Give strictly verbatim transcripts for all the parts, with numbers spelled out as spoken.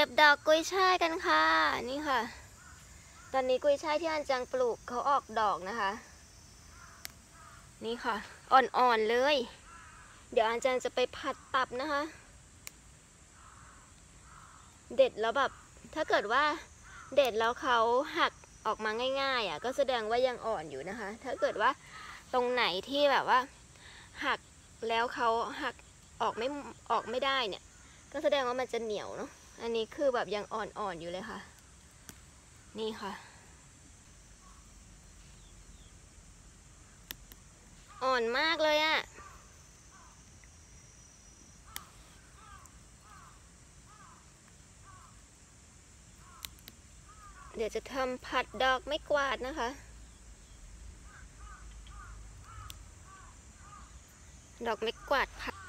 ก็บดอกกุ้ยช่ายกันค่ะนี่ค่ะตอนนี้กุ้ยช่ายที่อันจังปลูกเขาออกดอกนะคะนี่ค่ะอ่อนๆเลยเดี๋ยวอันจังจะไปผัดตับนะคะเด็ดแล้วแบบถ้าเกิดว่าเด็ดแล้วเขาหักออกมาง่ายๆอ่ะก็แสดงว่ายังอ่อนอยู่นะคะถ้าเกิดว่าตรงไหนที่แบบว่าหักแล้วเขาหักออกไม่ออกไม่ได้เนี่ยก็แสดงว่ามันจะเหนียวเนาะอันนี้คือแบบยังอ่อนๆอยู่เลยค่ะนี่ค่ะอ่อนมากเลยอะเดี๋ยวจะทำผัดดอกไม้กวาดนะคะดอกไม้กวาดผัด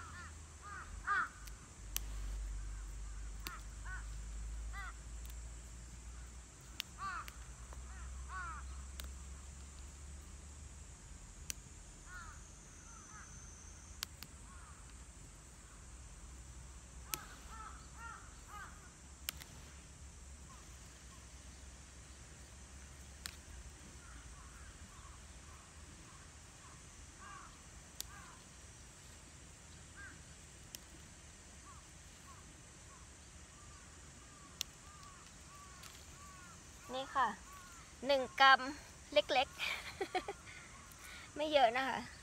นี่ค่ะหนึ่งกรัมเล็กๆ ไม่เยอะนะคะ